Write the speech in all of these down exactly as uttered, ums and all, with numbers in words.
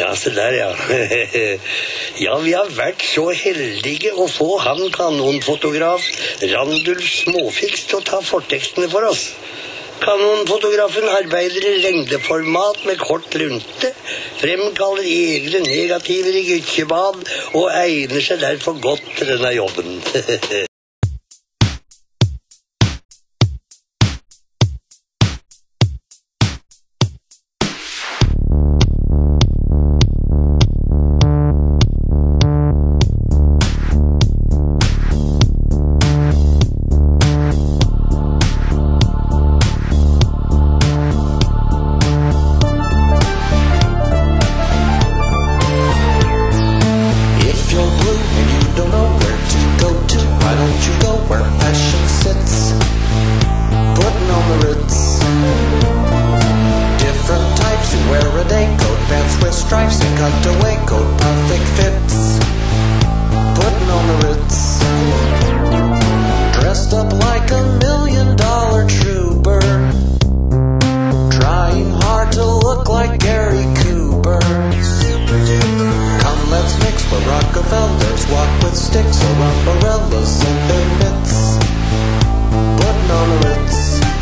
Ja, se der, ja. Ja, vi har vært så heldige å få han kanonfotograf Randulf Småfiks til å ta fortekstene for oss. Kanonfotografen arbeider i lengdeformat med kort lunte, fremkaller egne negativer i gytkebad og egner seg derfor godt til denne jobben. Wear a day coat, pants with stripes and cutaway coat, perfect fits, putting on the Ritz. Dressed up like a million dollar trooper, trying hard to look like Gary Cooper. Come, let's mix where Rockefellers walk with sticks or umbrellas in their mitts, putting on the Ritz.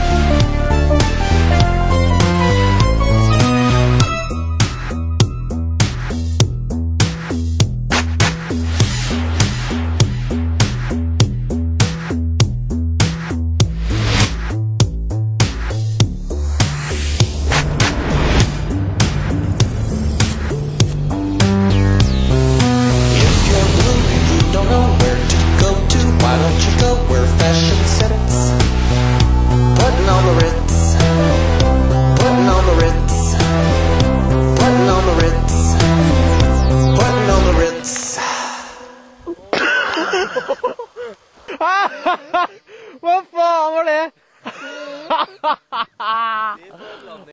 Why don't you go where fashion sits? Putting on the Ritz, putting on the Ritz, putting on the Ritz, putting on the Ritz. Hva faen var det?